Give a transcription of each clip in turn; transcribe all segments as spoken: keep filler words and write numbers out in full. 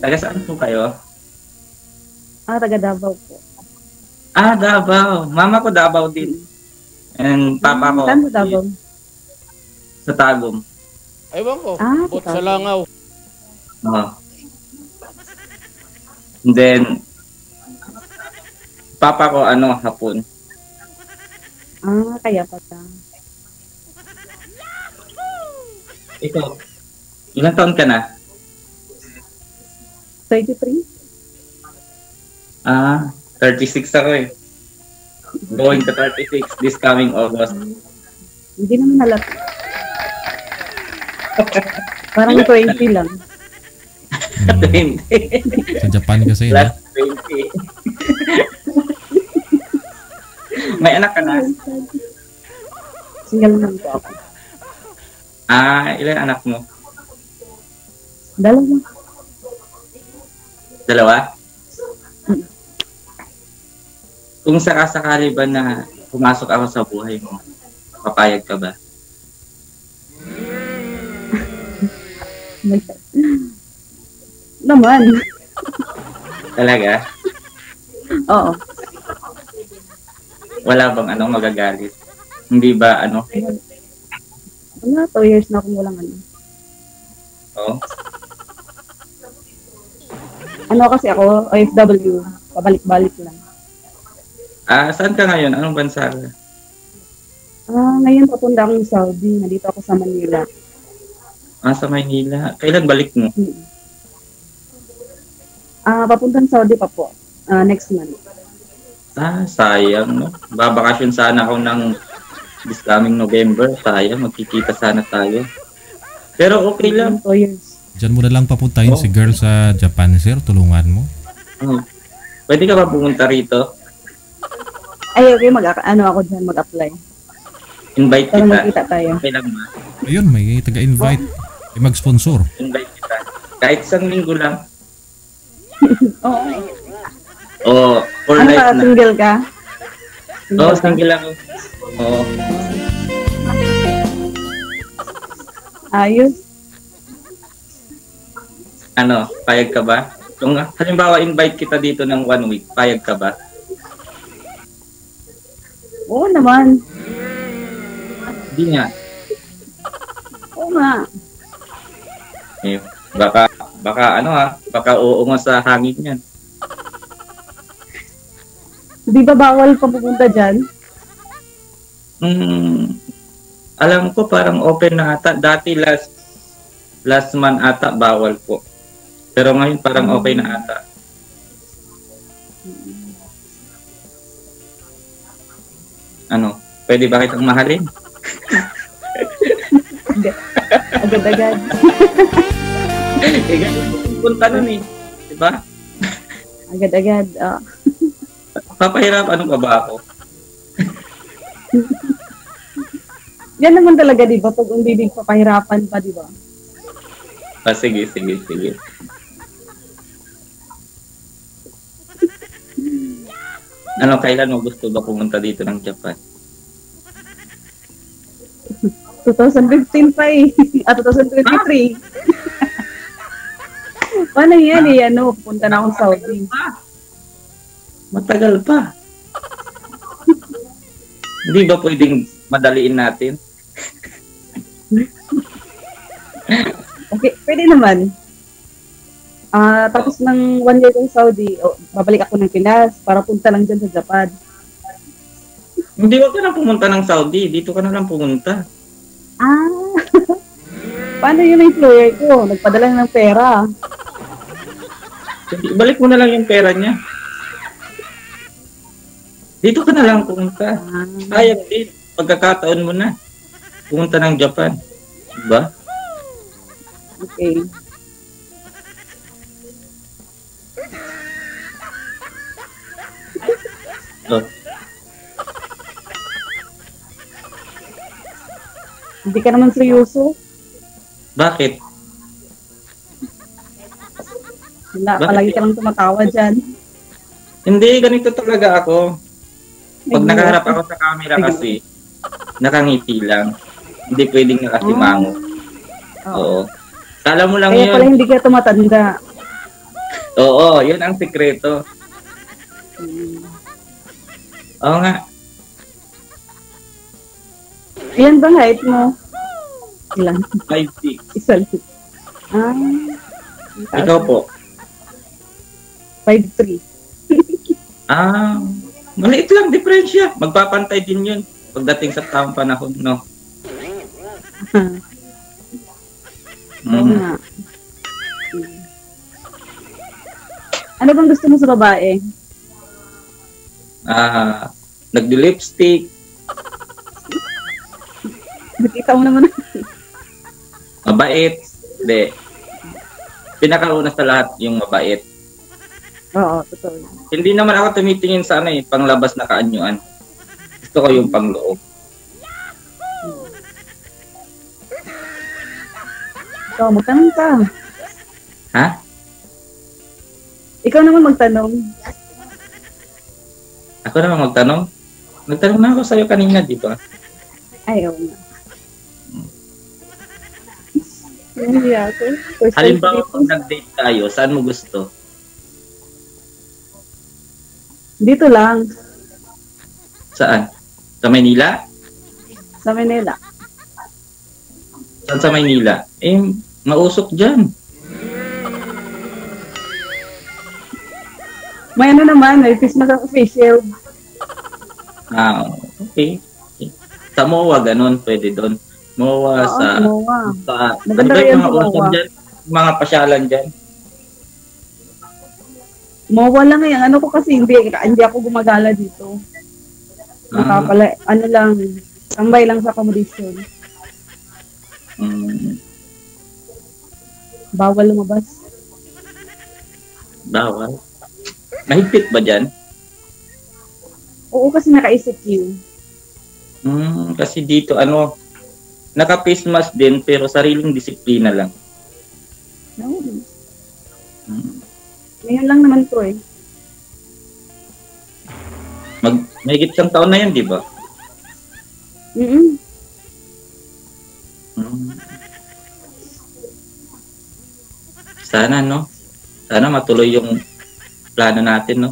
Taga saan po kayo? Ah, taga Davao po. Ah, Davao. Mama ko Davao din. And papa ko Saan sa Davao? sa Tagum. Ewan ko, Ah, bot sa sa langaw. Oh. And then, papa ko ano, hapon. Ah, kaya pala. Ikaw, ilang taon ka na? thirty-three? Ah, thirty-six ako eh. Going to thirty-six this coming August. Hindi naman halata. Parang twenty lang. twenty. Sa Japan kasi, no? Last twenty. May anak ka na? Single naman po ako. Ah, ilan anak mo? Dalawa. Dalawa? Kung sakasakali ba na pumasok ako sa buhay mo, papayag ka ba? Naman. Talaga? Oo. Wala bang ano magagalit? Hindi ba ano? Wala, two years na akong walang ano. Oo. Ano kasi ako, O F W, pabalik-balik lang. Ah, saan ka ngayon? Anong bansa ka? Ah, ngayon papunta akong Saudi, nandito ako sa Manila. Ah, sa Maynila. Kailan balik mo? Hmm. Ah, papuntang Saudi pa po, ah, next month. Ah, sayang, no? Babakasyon sana ako ng this coming November. Sayang, magkikita sana tayo. Pero okay lang. two years. Diyan mo na lang papuntahin Oh. si girl sa Japan, sir. Tulungan mo. Oh. Pwede ka ba pumunta rito? Ay, okay, mag ano ako dyan, mag-apply. Invite Para kita. magkita tayo. Okay lang ba? Ayun, may taga-invite. May mag-sponsor. Invite kita. Kahit isang linggo lang. Oo. O, for Ano life ka, na. single ka? Oo, ka? single ako. Oo. Ayos. Ano, payag ka ba? Kung halimbawa invite kita dito ng one week, payag ka ba? Oo naman. Hindi nga. Oo nga. Eh, baka, baka ano ha, baka uungo sa hangin yan. Di ba bawal pa pupunta dyan? Hmm, alam ko parang open na ata. Dati last last month ata bawal po. Pero ngayon parang okay na ata. Ano, pwede ba kitang mahalin? Agad-agad. Eh, ganun po punta nun eh. Diba? Agad-agad. ah. Papahirap, ano ka ba ako? Yan naman talaga, di ba? Pag hindi papahirapan pa, di ba? Ah, sige, sige, sige. Ano, kailan mo gusto ba pumunta dito ng Japan? twenty fifteen pa eh. Ah, twenty twenty-three. Paano yan eh? Ano, pupunta na akong Saudi. Matagal pa. Hindi ba pwedeng madaliin natin? Okay, pwede naman. Ah, tapos ng one year kong Saudi, oh, babalik ako ng Pinas para punta lang dyan sa Japan. Hindi, wag ka na pumunta ng Saudi. Dito ka na lang pumunta. Ah! Paano yun ang employer ko? Nagpadala na ng pera. Sige, balik mo na lang yung pera niya. Dito ka na lang pumunta. Ah, Sayang din. Pagkakataon mo na. Pumunta ng Japan. Diba? okay. So, Hindi ka naman seryoso. bakit? Wala, Bakit? palagi ka lang tumatawa dyan. Hindi, ganito talaga ako. Pag Ay, nakaharap ako sa camera kasi, nakangiti lang. Hindi pwedeng nakasimango. Oo. Oo. Kala mo lang Kaya yun. pala hindi ka tumatanda. Oo, yun ang sikreto. Hmm. Oo nga. Ilan ba height mo? Ilan? five six. Isa lang. Ah. Ikaw po? five three. Ah, maliit lang diferensya. Magpapantay din yun pagdating sa tamang panahon, no? Oo Mm. nga. Hmm. Ano bang gusto mo sa babae? Ah, nagdi-lipstick, Nakita mo naman. mabait. Hindi. Pinakauna sa lahat yung mabait. Oo, totoo. Hindi naman ako tumitingin sa ano eh, panglabas na kaanyuan. Gusto ko yung pangloob. Ikaw, magtanong ka. Ha? Ikaw naman magtanong. Ako naman magtanong? Nagtanong na ako sa'yo kanina, di ba? Ay, oo nga. Hindi ako. First time Halimbawa, dito. pag nag-date tayo, saan mo gusto? Dito lang, Saan? Sa Maynila? sa Manila. Saan sa Maynila? Eh, mausok dyan. May ano naman, may face mask facial. Ah, okay. okay. Sa M O A, ganun, pwede doon. M O A Oo, sa... Moa. sa ano Maganda ba rin yung mga yung M O A. usapan dyan? Mga pasyalan dyan? Mowa lang yan. Ano ko kasi hindi, hindi ako gumagala dito. Ah, Nakapala, ano lang, tambay lang sa accommodation. mm, Bawal lumabas. bawal. Mahigpit ba dyan? Oo, kasi naka-I C Q. Hmm, kasi dito, ano, naka-face mask din, pero sariling disiplina lang. No. Hmm. Ngayon lang naman to eh. Mag, mahigit isang taon na yan, di ba? Mm Hmm. Sana, no? Sana matuloy yung plano natin, no?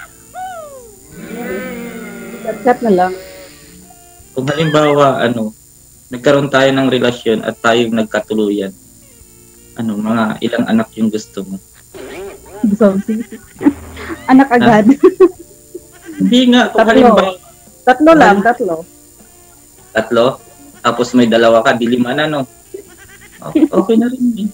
Chat-chat na lang. Kung halimbawa, ano, nagkaroon tayo ng relasyon at tayo nagkatuluyan, ano, mga ilang anak yung gusto mo? Something. Anak agad. Hindi nga, kung Tatlo. halimbawa, Tatlo lang, tatlo. tatlo, tapos may dalawa ka, di lima na, no? Okay, okay na rin eh.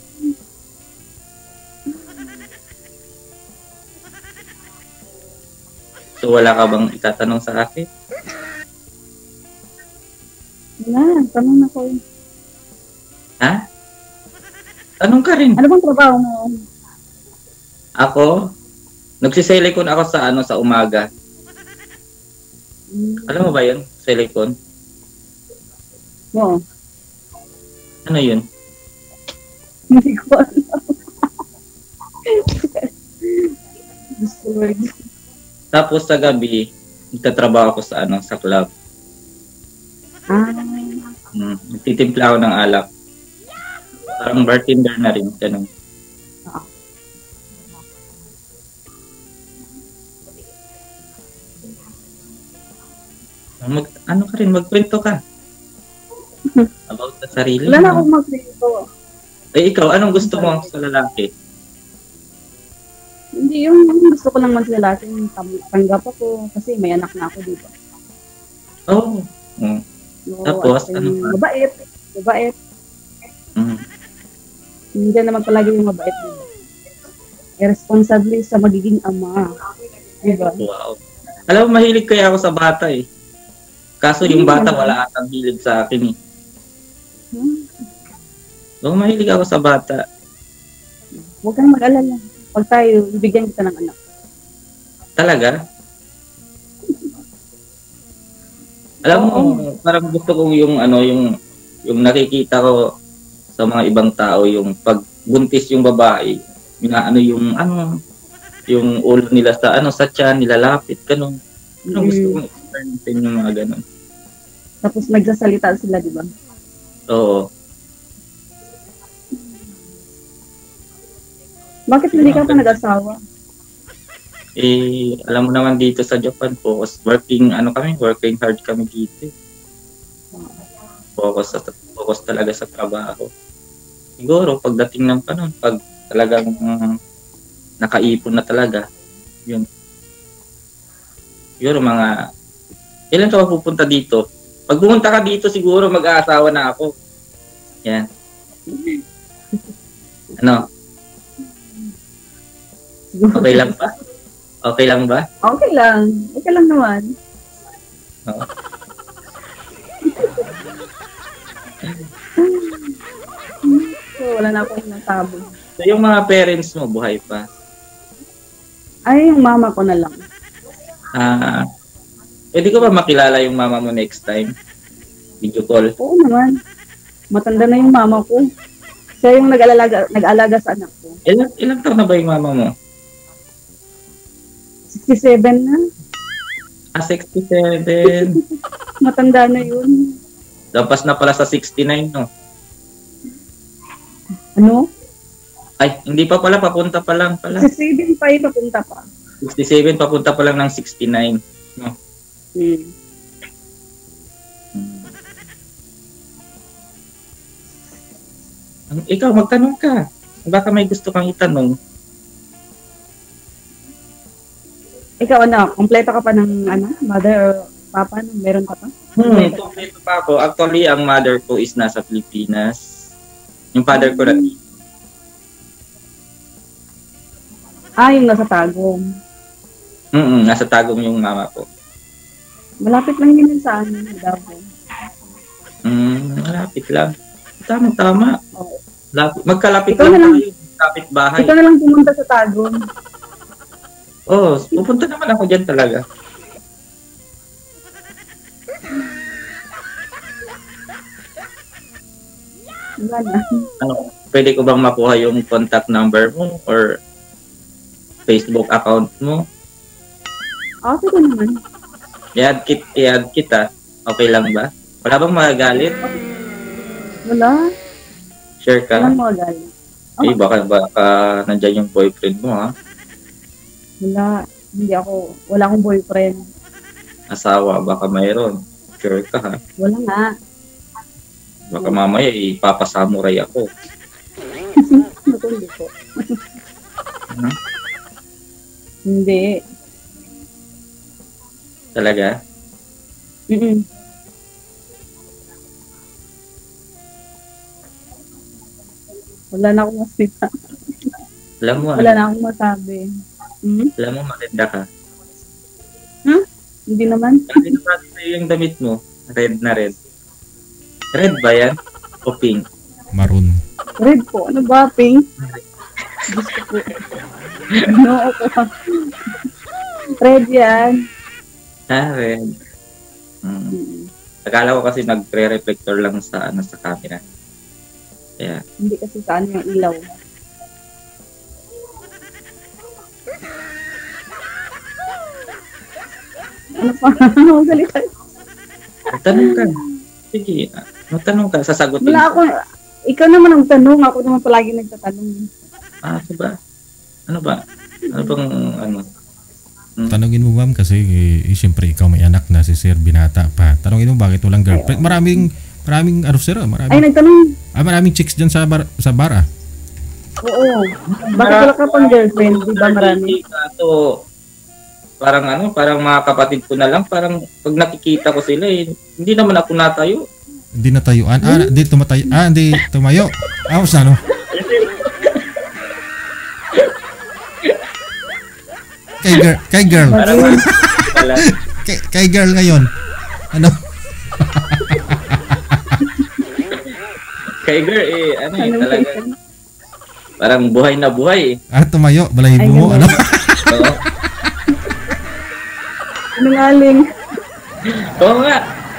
So, wala ka bang itatanong sa akin? Wala, tanong na ko. Ha? Tanong ka rin. Ano bang trabaho mo? Ako, nagsiselikon ako sa ano sa umaga. Hmm. Alam mo ba yun? Silicon? Oo. Ano yun? Hindi ko alam. Gusto word. Tapos sa gabi, nagtatrabaho ako sa ano sa club. Ah, Hmm, nagtitimpla ako ng alak. Parang bartender na rin, ganun. Mag, ano ka rin, magkwento ka. About sa sarili wala na mo. akong mag-dito. Eh, ikaw, anong gusto mo sa lalaki? Hindi, yung yung gusto ko lang man sa lalaki, yung tam- tanggap ako kasi may anak na ako, di ba? Oh. Mm. No, Tapos, at, ano um, pa? mabait. Mabait. Mm. Hindi naman palagi yung mabait, di ba? Irresponsable sa magiging ama. Di ba? Wow. Alam mo, mahilig kaya ako sa bata eh. Kaso yung bata wala atang hilig sa akin eh. Hmm. So, mahilig ako sa bata. Huwag kang mag-alala. Pag tayo, bibigyan kita ng anak. Talaga? Alam mo, parang gusto ko yung ano, yung yung nakikita ko sa mga ibang tao, yung pag buntis yung babae, ano yung ano, yung ulo nila sa ano sa tiyan, nilalapit ganun. Ano Mm. gusto kong experience yung mga ganun. Tapos nagsasalita sila, di ba? Oo. Bakit hindi ka pa nag-asawa? Eh, alam mo naman dito sa Japan, focus, working, ano kami, working hard kami dito. Focus, sa, focus talaga sa trabaho. Siguro, pagdating ng panahon, pag talagang um, nakaipon na talaga, yun. Siguro mga, kailan ka pupunta dito? Pag pumunta ka dito, siguro mag-aasawa na ako. Yan. Ano? Okay lang ba? Okay lang ba? Okay lang. Okay lang naman. Oo. So, wala na akong nasabi. So, yung mga parents mo, buhay pa? Ay, yung mama ko na lang. Ah, pwede ko ba makilala yung mama mo next time? Video call. Oo naman. Matanda na yung mama ko. Siya yung nag-alaga, nag-alaga sa anak ko. Ilan, ilan taon na ba yung mama mo? sixty-seven na. Ah, sixty-seven. Matanda na yun. Dapas na pala sa sixty-nine, no? Ano? Ay, hindi pa pala, papunta pa lang pala. sixty-seven pa yung papunta pa. sixty-seven, papunta pa lang ng sixty-nine. No? Hmm. Hmm. Ang- Ikaw, magtanong ka. Baka may gusto kang itanong. Ikaw, ano, kompleto ka pa ng, ano, mother or papa? No? Meron ka pa? Hmm, kompleto pa ako. Actually, ang mother ko is nasa Pilipinas. Yung father ko na Ah, yung nasa Tagum. Mm, nasa Tagum yung mama ko. Malapit lang yun sa amin, Davao. Mm, malapit lang. Tama-tama. Oo. Lapit, magkalapit Ikaw lang na lang. tayo. Kapit bahay. Ikaw na lang pumunta sa Tagum. Oo, oh, pupunta naman ako dyan talaga. Wala na. Ano, pwede ko bang makuha yung contact number mo or Facebook account mo? Okay ko naman. I-add, kit, i-add kita. Okay lang ba? Wala bang magagalit? Wala. Share ka? Walang mga galing. Eh, baka, baka nandyan yung boyfriend mo, ha? Wala. Hindi ako, wala akong boyfriend. Asawa, baka mayroon. Sure ka, ha? Wala nga. Baka mamaya ipapasamuray ako. Matundi ko. Ano? Hindi. Talaga? Mm-mm. Wala na akong masita. Alam mo, Wala ano? na akong masabi. Hmm? Alam mo, maganda ka. Hindi naman. Hindi na pati sa'yo yung damit mo. Red na red. Red ba yan? O pink? Maroon. Red po. Ano ba, pink? Gusto ko. No, ako. Red yan. Ah, red. Hmm. Mm. Akala ko kasi nagre-reflector lang sa ano sa camera. Kaya, Hindi kasi saan yung ilaw. Ano pa? Salita. magtanong ka. Sige, ah, magtanong ka. Sasagutin Wala ko. ako. Ikaw naman ang tanong. Ako naman palagi nagtatanong. Ah, ano ba? Ano ba? Ano bang, ano? Hmm. Tanungin mo ma'am kasi eh, eh, siyempre ikaw may anak na si Sir binata pa. Tanungin mo bakit walang girlfriend. Maraming maraming ano sir, ah, Ay, maraming nagtanong. ah, maraming chicks diyan sa bar, sa bar ah. Oo. Bakit wala ka pang girlfriend? Di ba marami? So, parang ano, parang mga kapatid ko na lang, parang pag nakikita ko sila, eh, hindi naman ako natayo. Hindi natayuan. Ah, hindi tumatayo. Ah, hindi tumayo. Ah, o ano? Kay girl, kay girl. Parang wala. Kay, kay girl ngayon. Ano? Kay girl, eh, ano eh, Anong talaga, reason? parang buhay na buhay eh. Ah, tumayo. Balahibo mo. Ay, Ano? Oo. Sinungaling. Oo nga.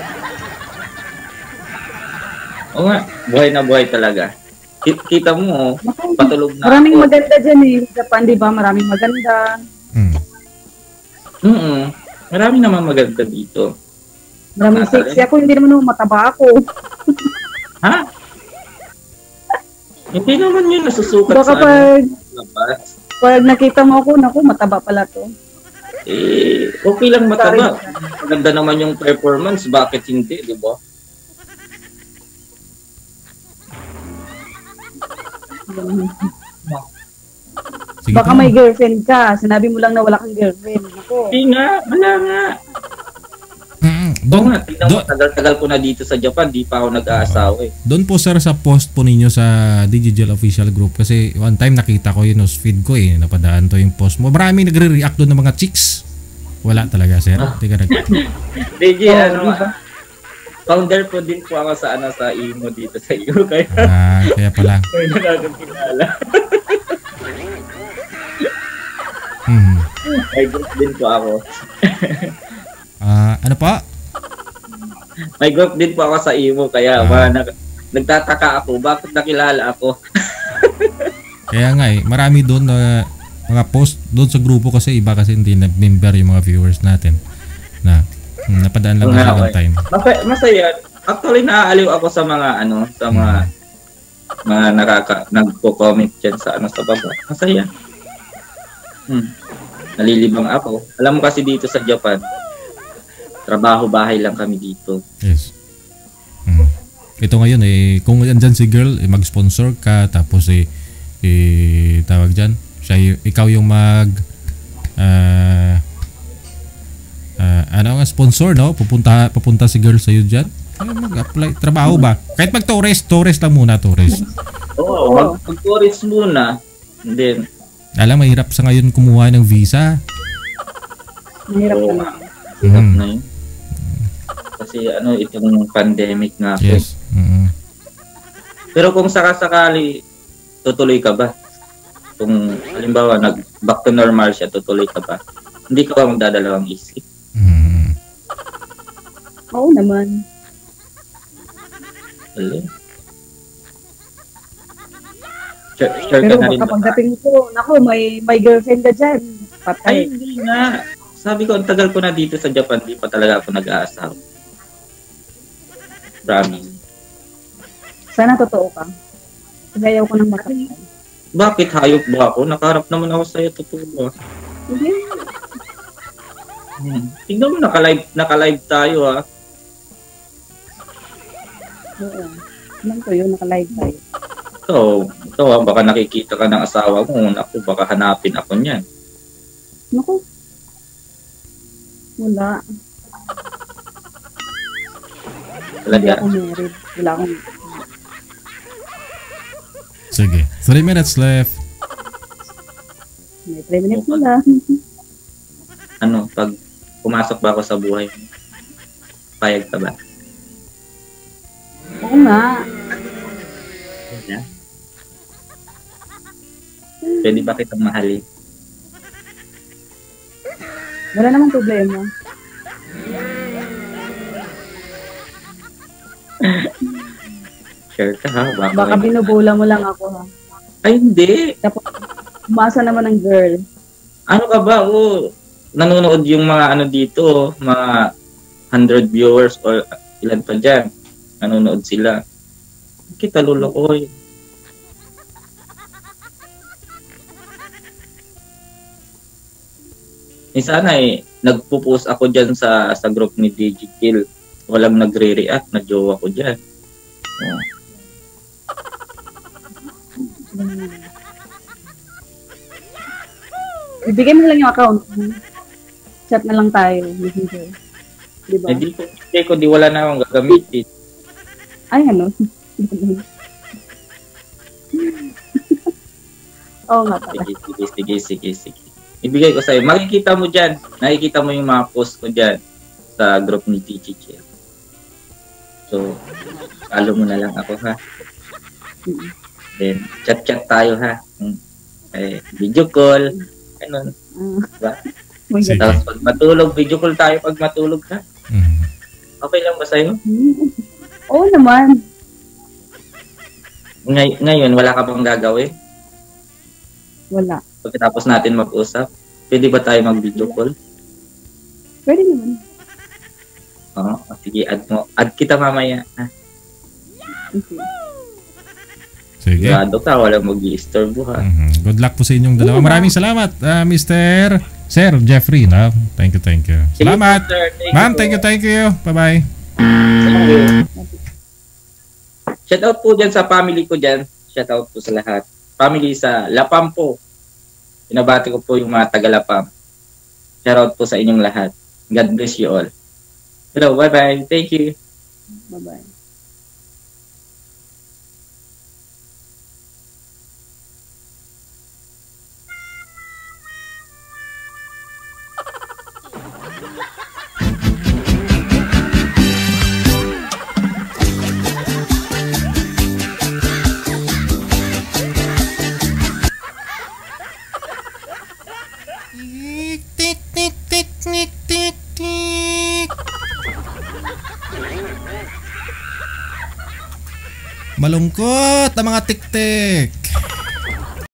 Oo nga, buhay na buhay talaga. Ki- Kita mo, oh, patulog na Maraming ako. maganda dyan eh. Japan, di ba? Maraming maganda. Hmm. Mm-mm. Marami naman maganda dito. Maraming sexy. Ako hindi naman naman mataba ako. Ha? Hindi naman yun nasusukat Baka sa ano. pag lumabas. Pag nakita mo ako, naku, mataba pala to. Eh, okay lang mataba. Maganda naman yung performance, bakit hindi, di ba? Sige Baka po. may girlfriend ka. Sinabi mo lang na wala kang girlfriend. Ako. Hindi nga, wala nga. Mm, Oo doon, nga, tignan mo, doon, tagal-tagal ko na dito sa Japan, di pa ako nag-aasawa eh. doon po sir sa post po ninyo sa Digital Official Group kasi one time nakita ko yun sa feed ko eh, napadaan to yung post mo. Maraming nagre-react doon ng mga chicks. Wala talaga sir. Hindi ka nag... D J, Oo, ano, di ba? founder po din po ako sa ano sa imo dito sa iyo, kaya Ah, kaya pala. kaya nakakakilala. Hmm. May group din po ako. Ah, ano pa? May group din po ako sa imo, kaya Ah. mga nag- nagtataka ako, bakit nakilala ako? Kaya nga eh, marami doon na mga post doon sa grupo kasi iba kasi hindi na member yung mga viewers natin na hmm, napadaan lang Oo nga, kasi one okay. time. Masaya, masaya. Actually, naaaliw ako sa mga ano, sa mga mga nakaka nagko-comment diyan sa ano sa baba. Masaya. Hmm. Nalilibang ako. Alam mo kasi dito sa Japan, trabaho bahay lang kami dito. Yes. Hmm. Ito ngayon eh, kung andyan si girl, eh, mag-sponsor ka, tapos eh, eh tawag dyan, siya, y- ikaw yung mag, ah, ah, ano nga, sponsor, no? Pupunta, pupunta si girl sa'yo dyan. Ay, mag-apply. Trabaho ba? Kahit mag-tourist, tourist lang muna, tourist. Oo, mag- mag-tourist muna. And then, Alam, mahirap sa ngayon kumuha ng visa. Mahirap Oo. naman. hirap Mm. na yun. Kasi ano, itong pandemic nga po. Yes. Mm. Pero kung sakasakali, tutuloy ka ba? Kung halimbawa, nag back to normal siya, tutuloy ka ba? Hindi ka ba magdadalawang isip? Mm. Oo naman. Wala. Sure, sure Pero ka na rin baka ba? pagdating ko, naku, may, may girlfriend ka dyan. Ay, Patay. hindi nga. Sabi ko, ang tagal ko na dito sa Japan, di pa talaga ako nag-aasawa. Promise. Sana totoo ka. Kasi ayaw ko nang makatay. Bakit hayop ba ako? Nakaharap naman ako sa'yo, totoo. Hindi. Hmm. Tingnan mo, naka-live, naka-live tayo ha. Oo. Alam ko yun, naka-live tayo. So, ito ha, baka nakikita ka ng asawa mo. Naku, baka hanapin ako niyan. Naku. Wala. Hindi Talaga. ako married. Wala akong... Sige. Three minutes left. May three minutes na lang. Ano, pag pumasok ba ako sa buhay mo, payag ka ba? Oo nga. Yeah. Pwede ba kitang mahalin? Wala namang problema. Sure ka ha? Baka, Baka binubula mo lang ako ha. Ay, hindi. Tapos, umasa naman ng girl. Ano ka ba? Oh, nanonood yung mga ano dito, mga one hundred viewers or ilan pa dyan. Nanonood sila. Kita lulukoy. Eh sana eh, nagpo-post ako dyan sa sa group ni Digikill. Walang nagre-react, na jowa ko dyan. Oh. Hmm. Ibigay mo na lang yung account. Chat na lang tayo. Messenger. Diba? Eh, di ko, di ko, di wala na akong gagamitin. Ay, ano? Oo nga pala. Sige, sige, sige, sige, sige. Ibigay ko sa'yo. Makikita mo dyan. Nakikita mo yung mga post ko dyan sa group ni Digikill. So, follow mo na lang ako ha. Mm. Then, chat-chat tayo ha. Hmm. Eh, video call. Ganun. Ah. Diba? Oh my God. Sige. Tapos pag matulog, video call tayo pag matulog ha. Mm. Okay lang ba sa'yo? Hmm. Oo naman. Ngay- ngayon, wala ka bang gagawin? Wala. Pagkatapos natin mag-usap, pwede ba tayo mag-video call? Pwede naman. Oo. Sige, add mo. Add kita mamaya. Ha? Okay. Sige. Sigurado ka, walang mag-i-istorbo ha. Mhm. Good luck po sa inyong dalawa. Maraming salamat, ah, mister Sir Jeffrey. No? Thank you, thank you. Sige Salamat. po, sir. Thank Ma'am, po. thank you, thank you. Bye-bye. Thank you. Shout out po dyan sa family ko dyan. Shout out po sa lahat. Family sa Lapam po. Pinabati ko po yung mga taga-Lapam. Shout out po sa inyong lahat. God bless you all. Hello, bye-bye. Thank you. Bye-bye. Tik, tik, tik, tik, tik, tik. Malungkot ang mga tik-tik.